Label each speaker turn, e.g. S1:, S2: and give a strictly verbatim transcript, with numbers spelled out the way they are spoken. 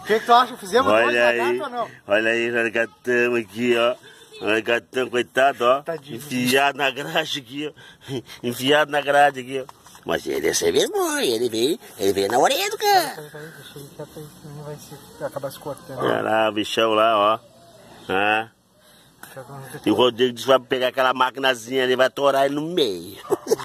S1: que, que tu acha? Fizemos
S2: olha
S1: hoje
S2: aí,
S1: ou não?
S2: olha aí, olha o gatão aqui, ó. Olha o gatão, coitado, ó.
S1: Tadinho.
S2: Enfiado na grade aqui, ó. Enfiado na grade aqui, ó. Mas ele é sem vergonha, ele veio, ele veio na orelha do cara.
S1: Peraí, peraí, deixa ele quieto aí, senão vai se, acabar se cortando.
S2: Olha lá, o bichão lá, ó. Ah. E o Rodrigo disse que vai pegar aquela maquinazinha ali e vai torar ele no meio.